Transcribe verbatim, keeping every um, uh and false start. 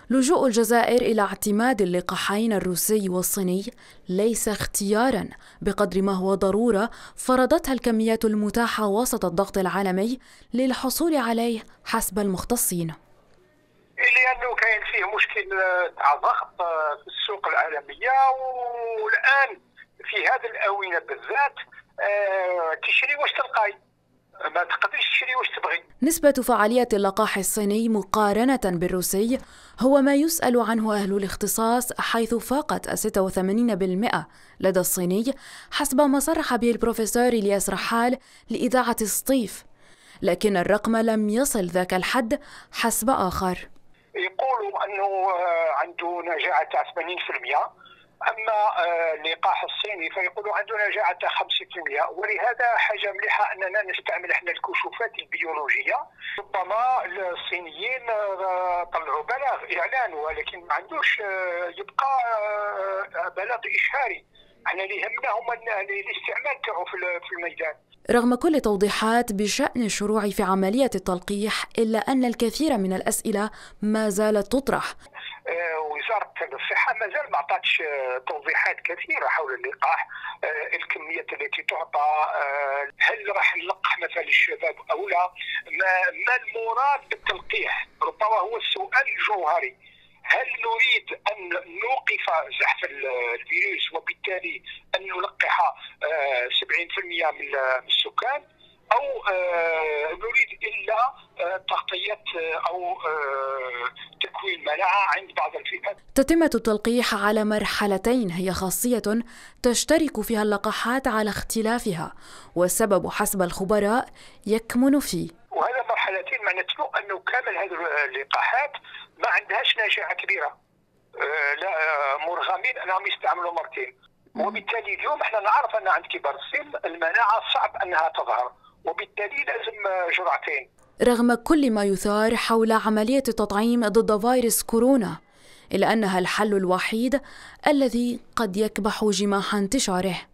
لجوء الجزائر إلى اعتماد اللقاحين الروسي والصيني ليس اختياراً بقدر ما هو ضرورة فرضتها الكميات المتاحة وسط الضغط العالمي للحصول عليه حسب المختصين. لأنه كاين فيه مشكل تاع ضغط في السوق العالمية، والآن في هذه الآونة بالذات تشري واش تلقاي، ما تقدرش تشري واش تبغي. نسبة فعالية اللقاح الصيني مقارنة بالروسي هو ما يسأل عنه أهل الاختصاص، حيث فاقت ستة وثمانين بالمئة لدى الصيني حسب ما صرح به البروفيسور إلياس رحال لإذاعة سطيف، لكن الرقم لم يصل ذاك الحد حسب آخر. يقولوا أنه عنده نجاعة ثمانين بالمئة، أما اللقاح الصيني فيقولوا عنده نجاعة خمسين بالمئة، ولهذا حاجة مليحة أننا نستعمل احنا الكشوفات البيولوجية. ربما الصينيين طلعوا بلاغ إعلان ولكن ما عندوش يبقى بلاغ إشهاري، احنا اللي يهمنا هما الاستعمال تاعو في الميدان. رغم كل توضيحات بشأن الشروع في عملية التلقيح، إلا أن الكثير من الأسئلة ما زالت تطرح. وزارة الصحة ما زال ما عطاتش توضيحات كثيرة حول اللقاح، الكميات التي تعطى، هل راح نلقح مثلا الشباب أو لا، ما المراد بالتلقيح ربما هو السؤال الجوهري. هل نريد أن نوقف زحف الفيروس وبالتالي أن نلقح سبعين بالمئة من السكان، أو نريد إلا تغطية أو تكوين مناعة عند بعض الفئات؟ تتمة التلقيح على مرحلتين هي خاصية تشترك فيها اللقاحات على اختلافها، والسبب حسب الخبراء يكمن فيه. وهذا مرحلتين معناته أنه كامل هذه اللقاحات ما عندهاش نجاعة كبيرة، لا مرغمين أنهم يستعملوا مرتين، وبالتالي اليوم احنا نعرف أن عند كبار السن المناعة صعب أنها تظهر، وبالتالي لازم جرعتين. رغم كل ما يثار حول عملية التطعيم ضد فيروس كورونا، إلا أنها الحل الوحيد الذي قد يكبح جماح انتشاره.